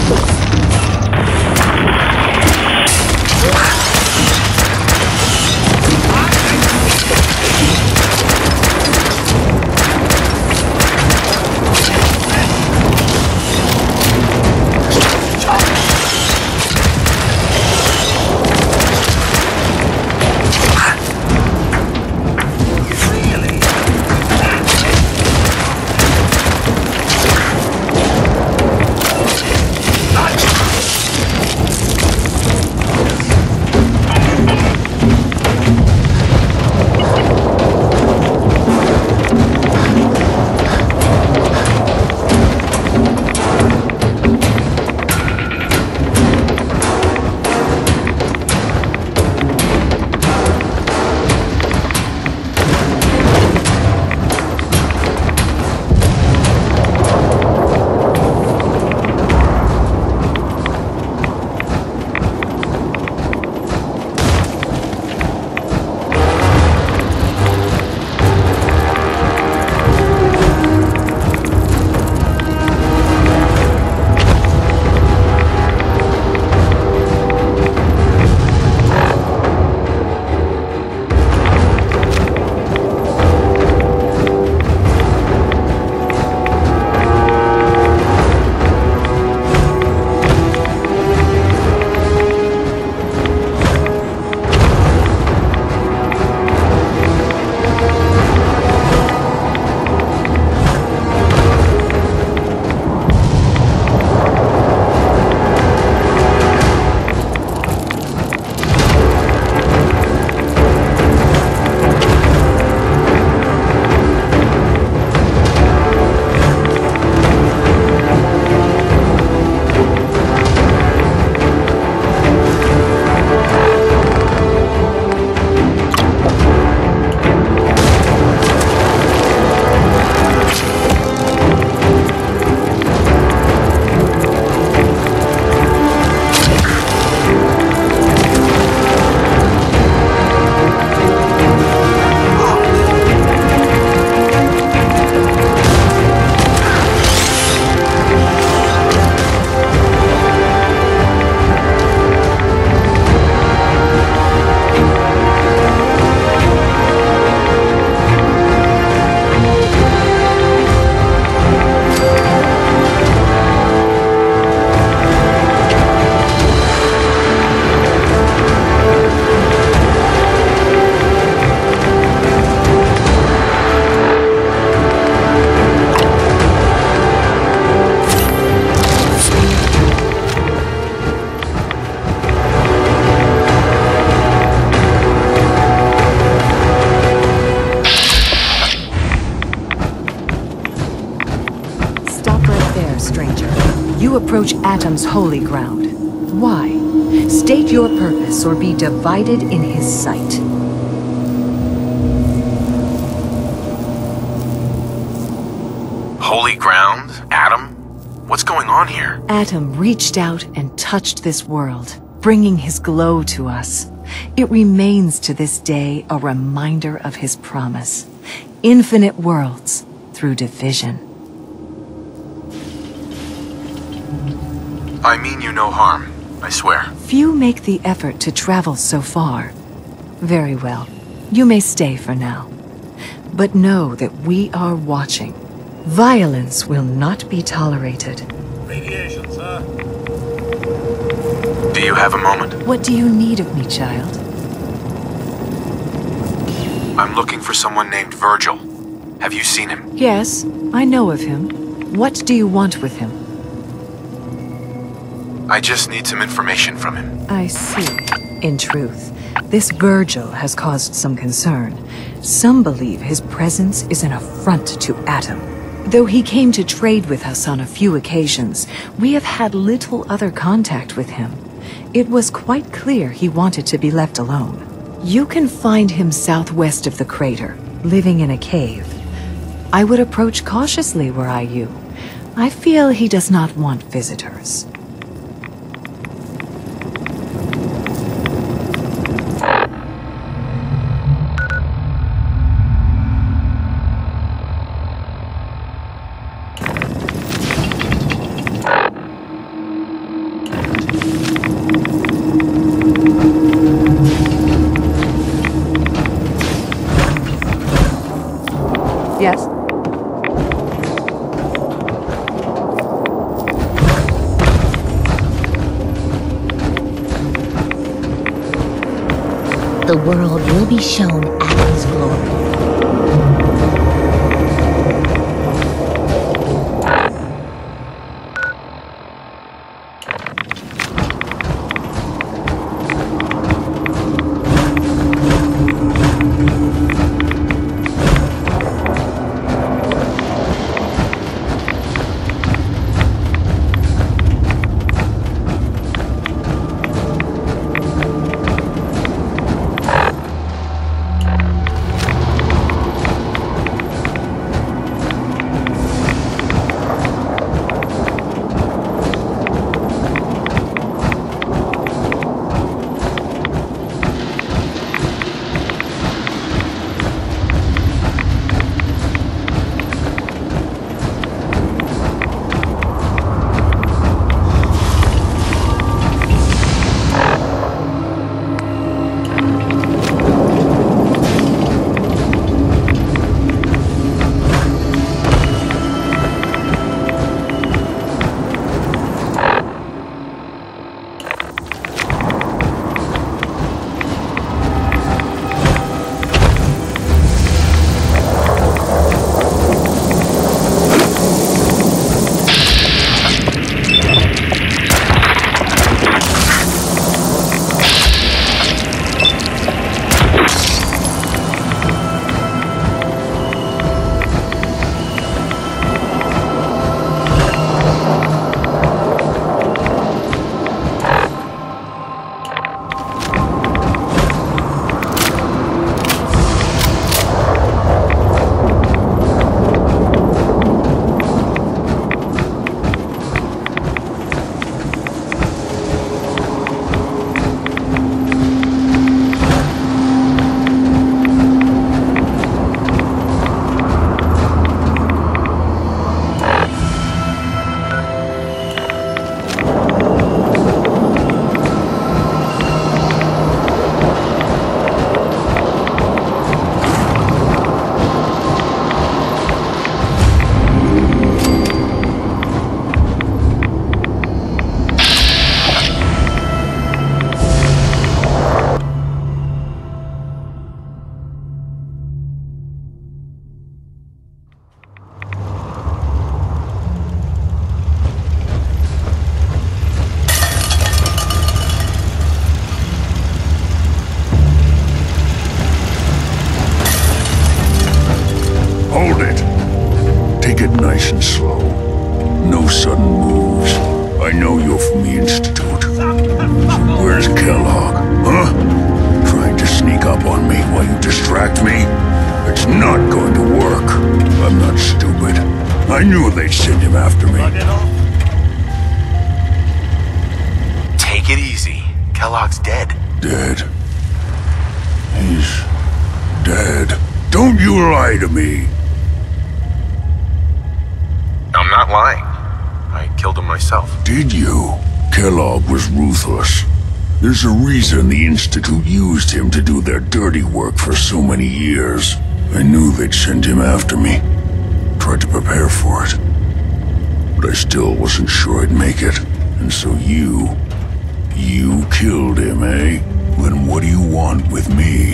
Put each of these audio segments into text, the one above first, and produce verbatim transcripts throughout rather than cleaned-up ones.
You approach Atom's holy ground. Why? State your purpose or be divided in his sight. Holy ground? Atom? What's going on here? Atom reached out and touched this world, bringing his glow to us. It remains to this day a reminder of his promise. Infinite worlds through division. I mean you no harm, I swear. Few make the effort to travel so far. Very well. You may stay for now. But know that we are watching. Violence will not be tolerated. Radiation, sir. Do you have a moment? What do you need of me, child? I'm looking for someone named Virgil. Have you seen him? Yes, I know of him. What do you want with him? I just need some information from him. I see. In truth, this Virgil has caused some concern. Some believe his presence is an affront to Atom. Though he came to trade with us on a few occasions, we have had little other contact with him. It was quite clear he wanted to be left alone. You can find him southwest of the crater, living in a cave. I would approach cautiously were I you. I feel he does not want visitors. Yes? The world will be shown Adam's glory. Hold it. Take it nice and slow. No sudden moves. I know you're from the Institute. So where's Kellogg? Huh? Trying to sneak up on me while you distract me? It's not going to work. I'm not stupid. I knew they'd send him after me. Take it easy. Kellogg's dead. Dead? He's dead. Don't you lie to me! I'm not lying. I killed him myself. Did you? Kellogg was ruthless. There's a reason the Institute used him to do their dirty work for so many years. I knew they'd send him after me. Tried to prepare for it. But I still wasn't sure I'd make it. And so you... You killed him, eh? Then what do you want with me?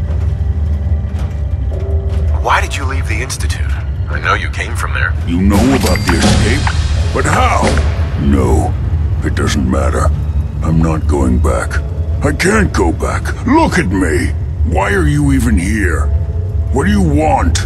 Why did you leave the Institute? I know you came from there. You know about the escape? But how? No, it doesn't matter. I'm not going back. I can't go back. Look at me! Why are you even here? What do you want?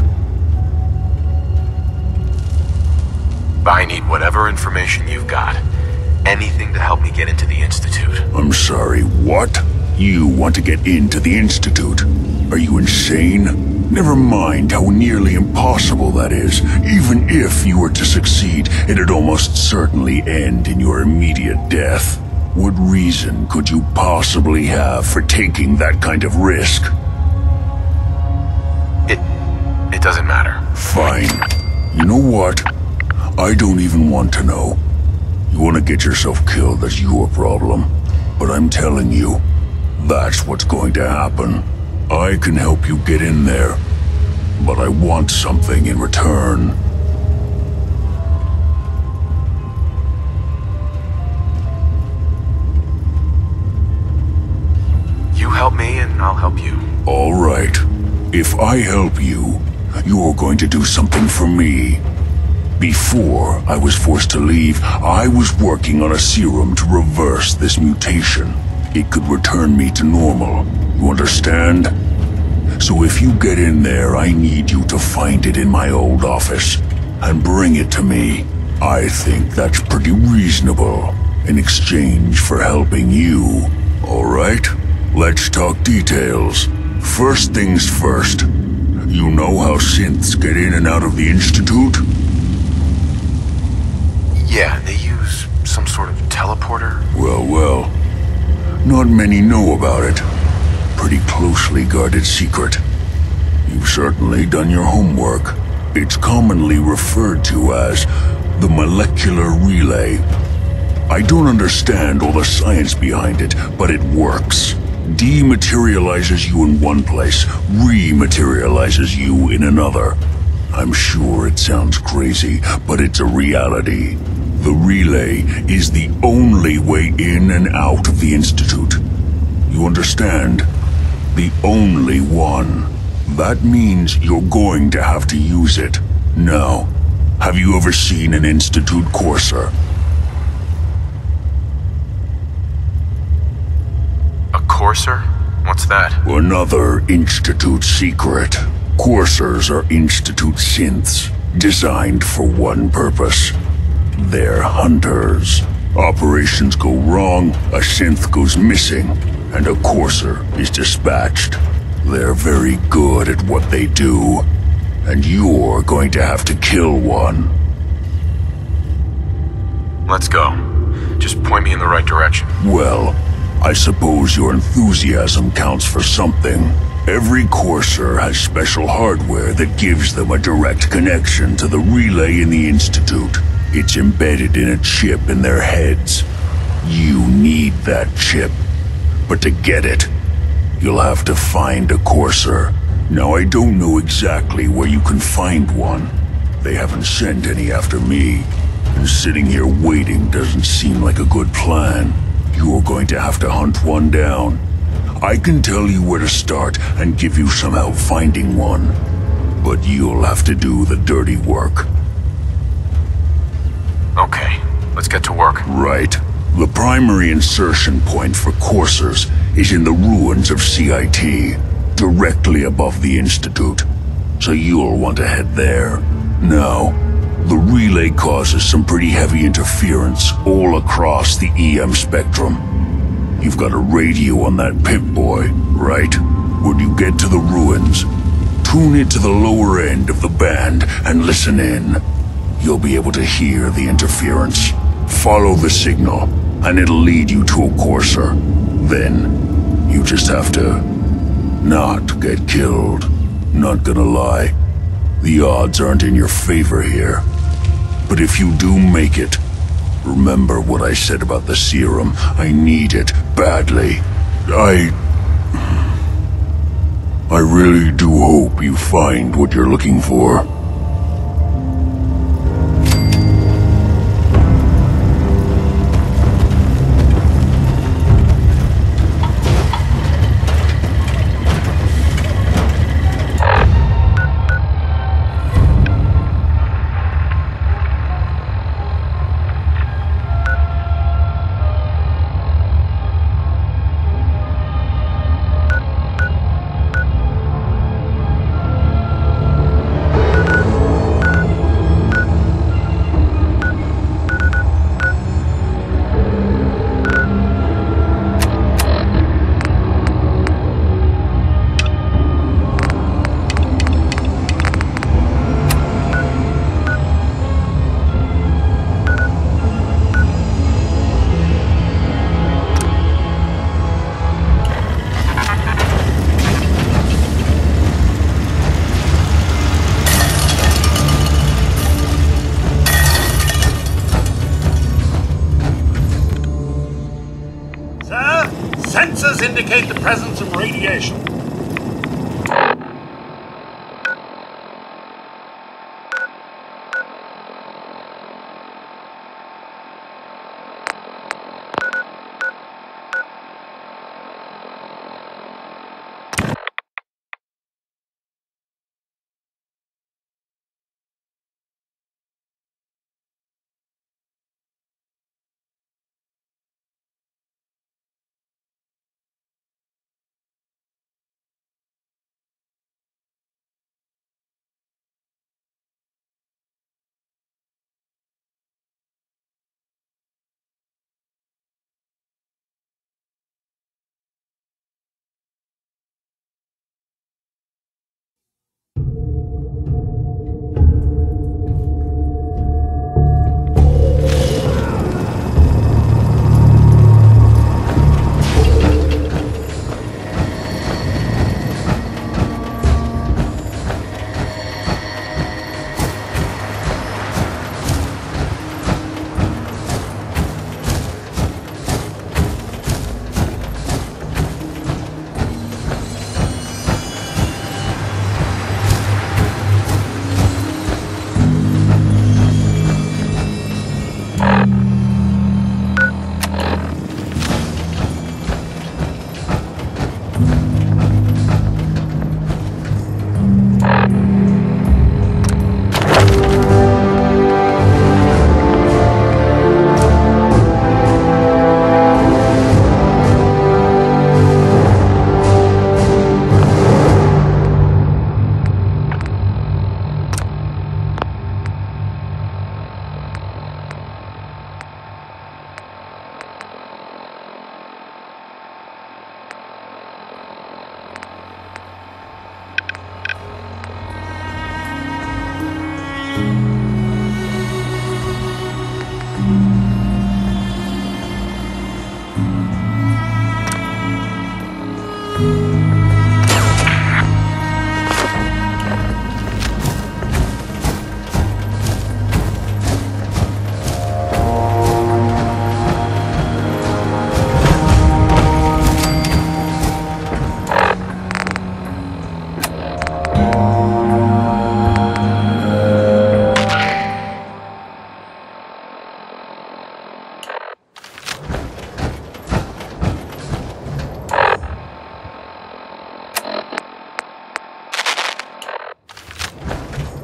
I need whatever information you've got. Anything to help me get into the Institute. I'm sorry, what? You want to get into the Institute? Are you insane? Never mind how nearly impossible that is. Even if you were to succeed, it'd almost certainly end in your immediate death. What reason could you possibly have for taking that kind of risk? It... it doesn't matter. Fine. You know what? I don't even want to know. You want to get yourself killed, that's your problem. But I'm telling you, that's what's going to happen. I can help you get in there. but I want something in return. You help me and I'll help you. All right. If I help you, you're going to do something for me. Before I was forced to leave, I was working on a serum to reverse this mutation. It could return me to normal. You understand? So if you get in there, I need you to find it in my old office and bring it to me. I think that's pretty reasonable in exchange for helping you. All right? Let's talk details. First things first. You know how synths get in and out of the Institute? Yeah, they use some sort of teleporter. Well, well. Not many know about it. Pretty closely guarded secret. You've certainly done your homework. It's commonly referred to as the molecular relay. I don't understand all the science behind it, but it works. Dematerializes you in one place, rematerializes you in another. I'm sure it sounds crazy, but it's a reality. The relay is the only way in and out of the Institute. You understand? The only one. That means you're going to have to use it. Now, have you ever seen an Institute courser? A courser? What's that? Another Institute secret. Coursers are Institute synths, designed for one purpose. They're hunters. Operations go wrong, a synth goes missing, and a courser is dispatched. They're very good at what they do, and you're going to have to kill one. Let's go. Just point me in the right direction. Well, I suppose your enthusiasm counts for something. Every courser has special hardware that gives them a direct connection to the relay in the Institute. It's embedded in a chip in their heads. You need that chip. But to get it, you'll have to find a courser. Now, I don't know exactly where you can find one. They haven't sent any after me. And sitting here waiting doesn't seem like a good plan. You're going to have to hunt one down. I can tell you where to start and give you some help finding one. But you'll have to do the dirty work. Okay, let's get to work. Right. The primary insertion point for coursers is in the ruins of C I T, directly above the Institute. So you'll want to head there. Now, the relay causes some pretty heavy interference all across the E M spectrum. You've got a radio on that Pip-Boy, right? When you get to the ruins, tune it to the lower end of the band and listen in. You'll be able to hear the interference. Follow the signal, and it'll lead you to a courser. Then, you just have to not get killed. Not gonna lie, the odds aren't in your favor here. But if you do make it, remember what I said about the serum. I need it badly. I... I really do hope you find what you're looking for. Indicate the presence of radiation.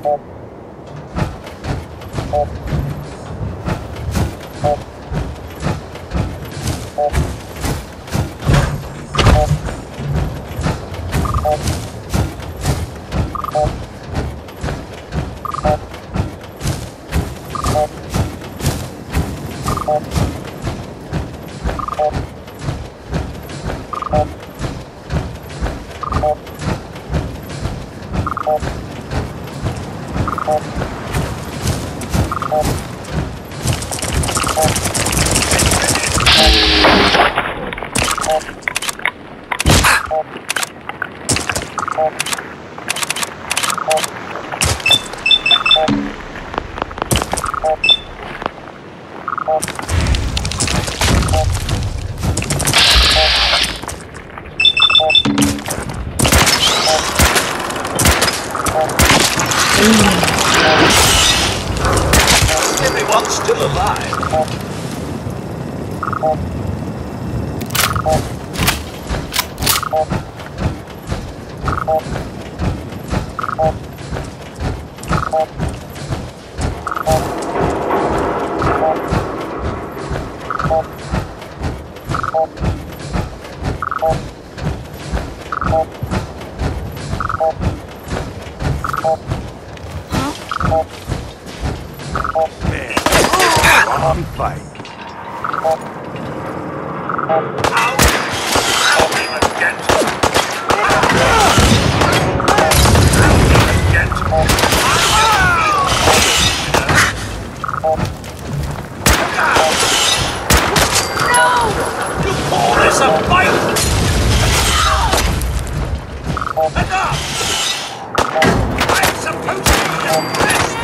Everyone's still alive. Man, fight. It's a fight! Enough! I'm supposed to be impressed!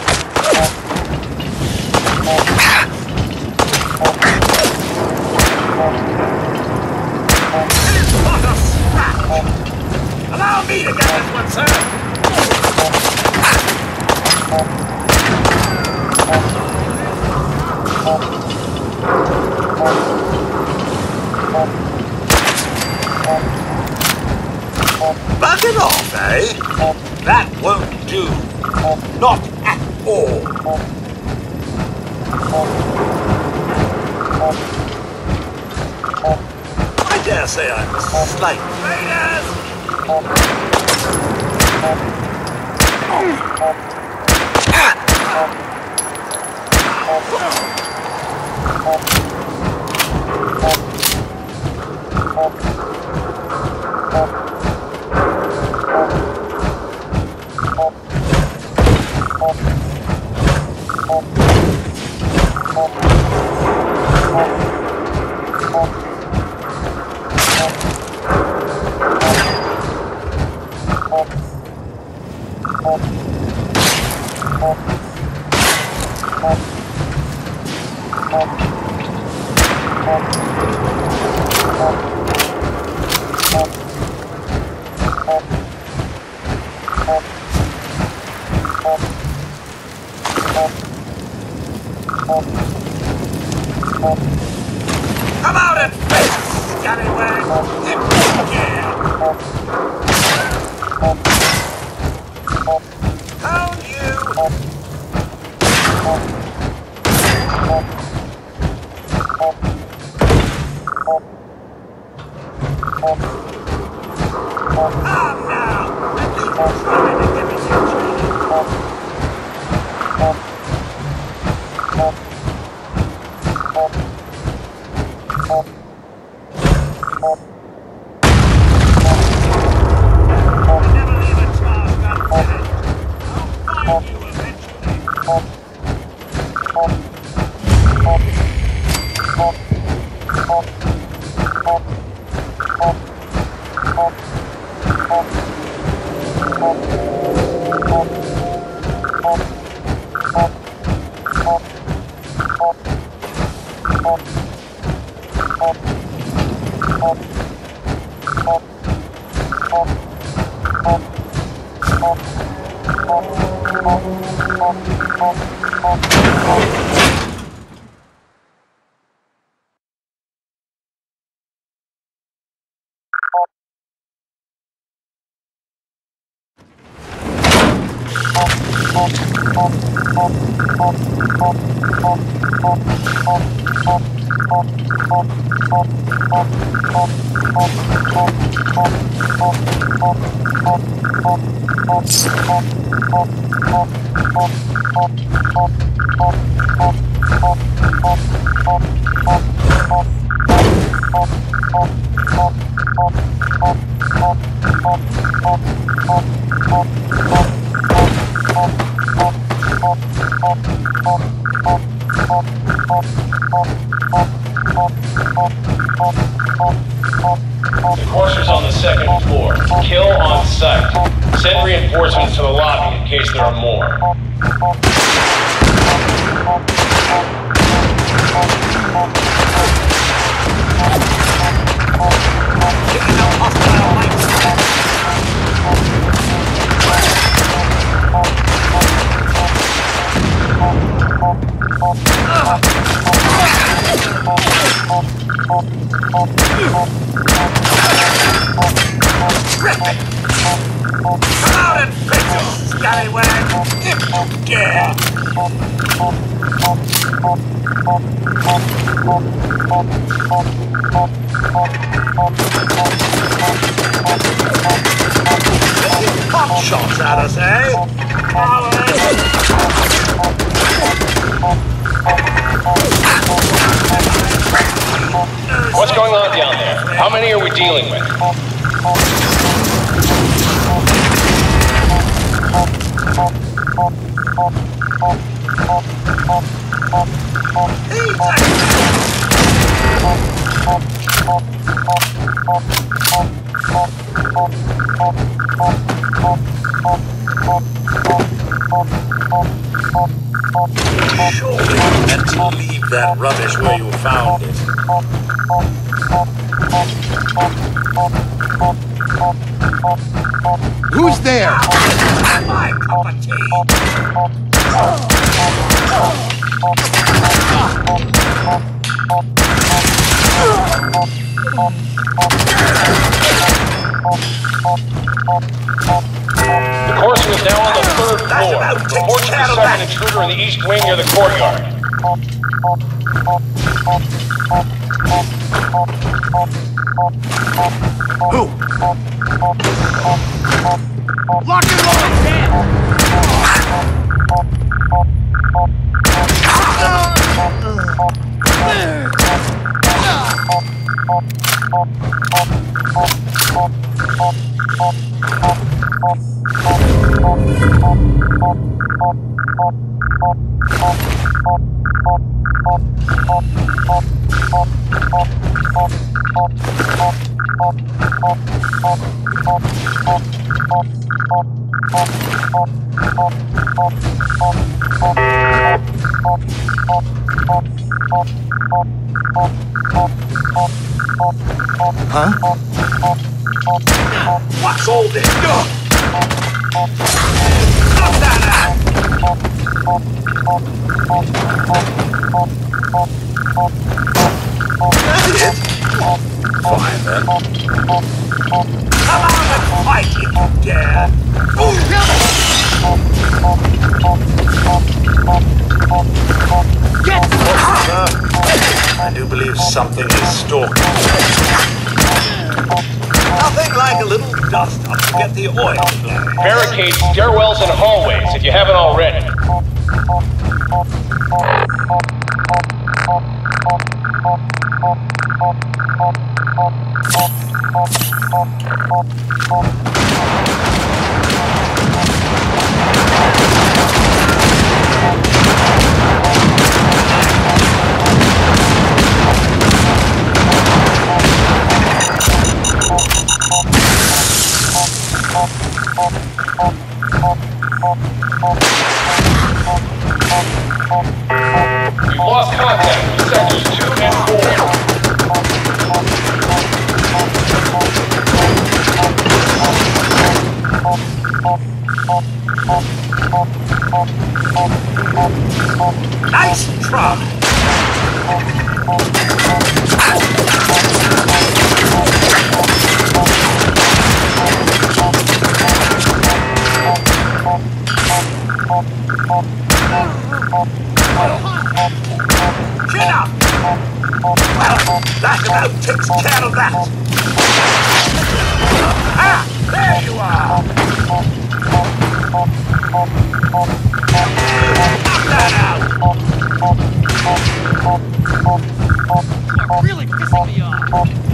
What a scratch! Allow me to get this one, sir! Back it off, eh? That won't do. Not at all. I dare say I'm slight. Raiders! Come out and face, scallywag! Yeah! Down you! Calm now! At least I'm trying to get me some never leave a task unfinished. I'll find you eventually. Oh. Enforcers on the second floor. Kill on sight. Send reinforcements to the lobby in case there are more. Come out and fix it, scallywag! If you dare! Pop shots at us, eh? What's going on down there? How many are we dealing with? Surely you meant to leave that rubbish where you found it. Who's there? My cup of tea. The Corsair is now on the third floor. Report to the second intruder in the east wing near the courtyard. Who? Lock and load, Dan! Huh? What's all this? Stop that! Fine then. Come on and fight if you dare! Get! I do believe something is stalking. Nothing like a little dust up to get the oil flowing. Barricade stairwells and hallways if you haven't already. We've lost contact with sectors two and four. Nice try! Well, that about takes care of that. Ah, there you are. Knock that out. You're really pissing me off.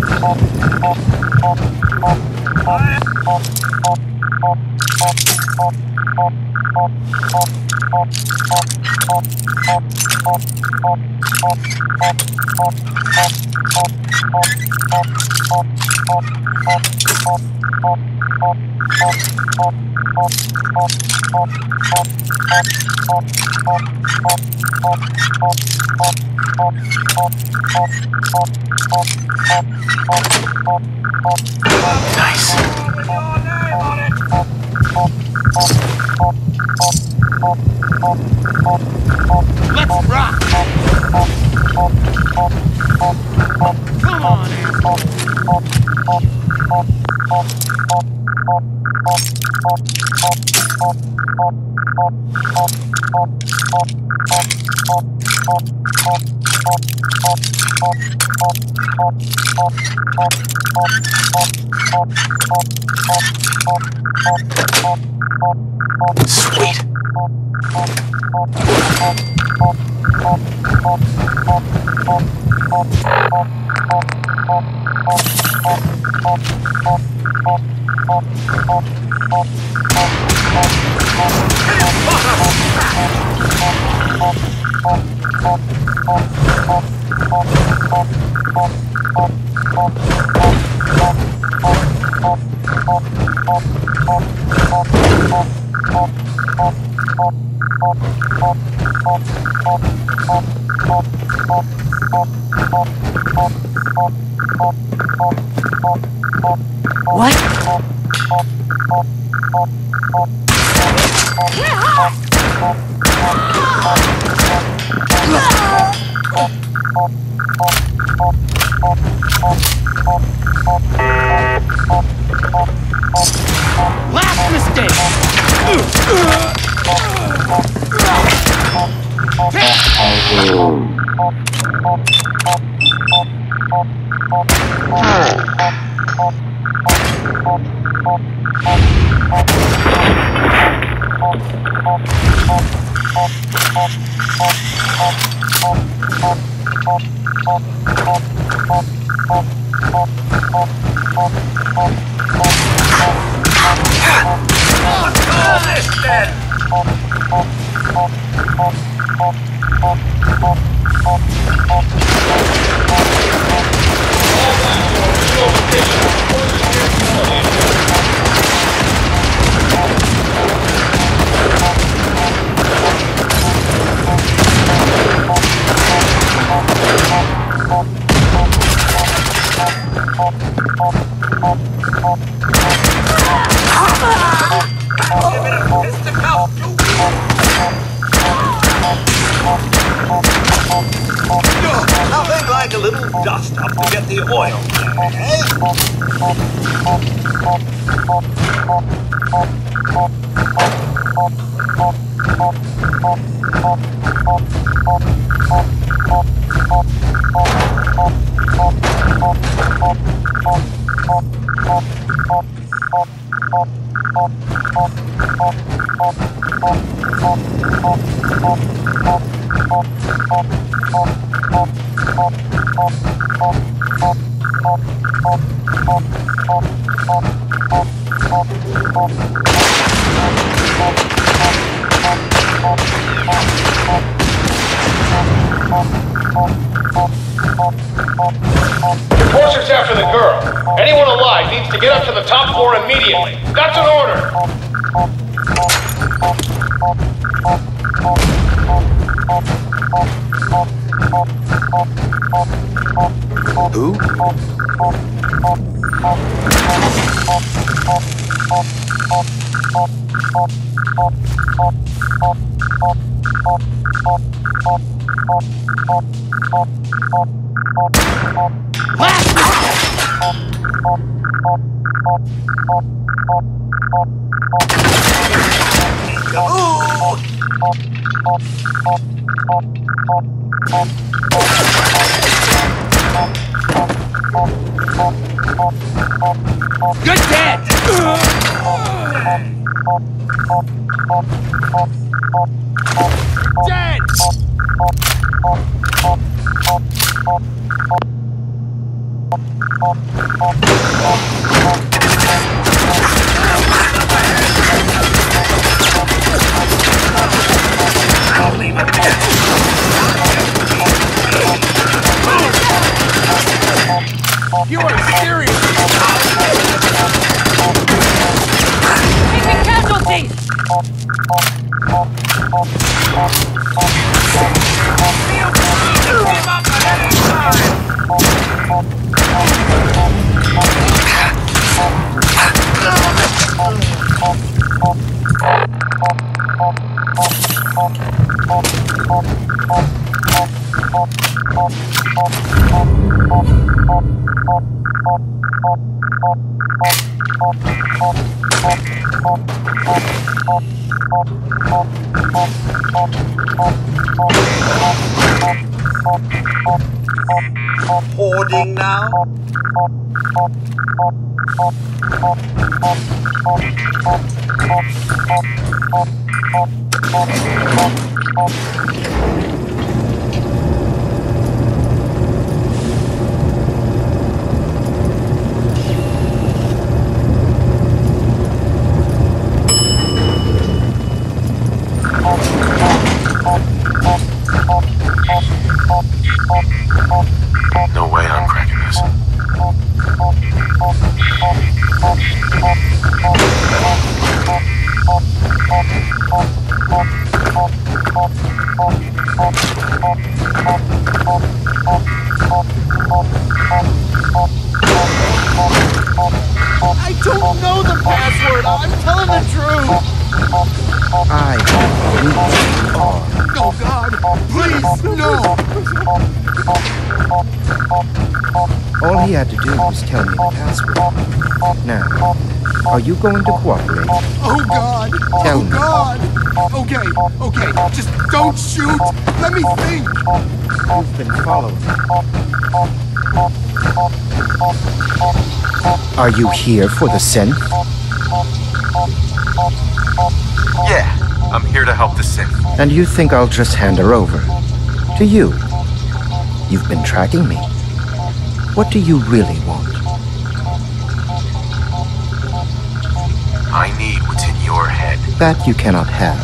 Nice. Let's rock! Come on, Sweet. What? last mistake! Nothing like a little dust up to get the oil, Enforcers after the girl. Anyone alive needs to get up to the top floor immediately. That's an order! Who? You're dead! Dead! I'll leave it there. You are serious! Taking casualties! Give up at any time! Hoarding now? No way I'm cracking this. I don't know the password! I'm telling the truth! I believe you are. Oh God! Please, no! All he had to do was tell me the password. Now, are you going to cooperate? Oh God! Tell Oh me. God! Okay, okay, just don't shoot! Let me think! You've been following me. Are you here for the synth? Yeah, I'm here to help the synth. And you think I'll just hand her over? To you? You've been tracking me. What do you really want? I need what's in your head. That you cannot have.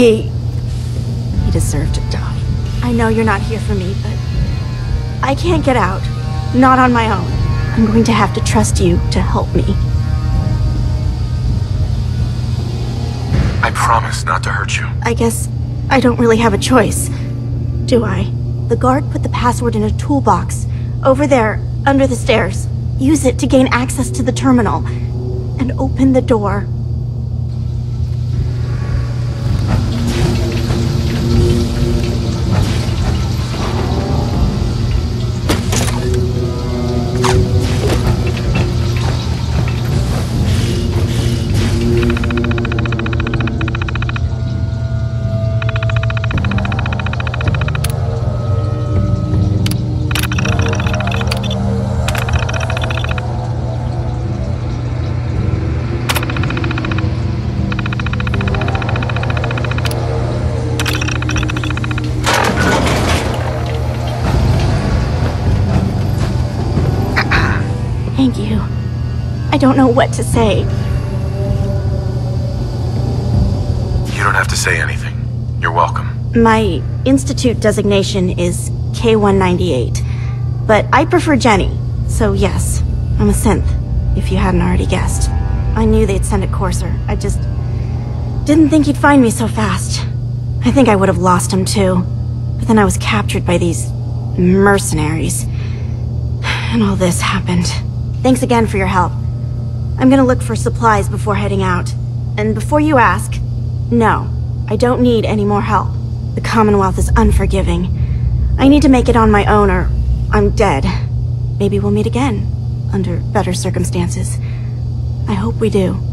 He... he deserved to die. I know you're not here for me, but I can't get out. Not on my own. I'm going to have to trust you to help me. I promise not to hurt you. I guess I don't really have a choice, do I? The guard put the password in a toolbox, over there, under the stairs. Use it to gain access to the terminal, and open the door. Thank you. I don't know what to say. You don't have to say anything. You're welcome. My Institute designation is K one ninety-eight, but I prefer Jenny, so yes, I'm a synth, if you hadn't already guessed. I knew they'd send a courser. I just didn't think he'd find me so fast. I think I would have lost him too, but then I was captured by these mercenaries, and all this happened. Thanks again for your help. I'm gonna look for supplies before heading out. And before you ask, no, I don't need any more help. The Commonwealth is unforgiving. I need to make it on my own or I'm dead. Maybe we'll meet again, under better circumstances. I hope we do.